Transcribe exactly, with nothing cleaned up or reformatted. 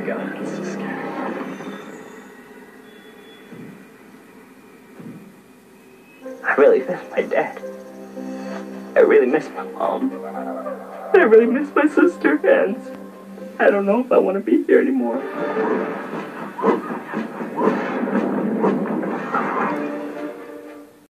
god, it's so scary. I really miss my dad. I really miss my mom. I really miss my sister, and I don't know if I want to be here anymore.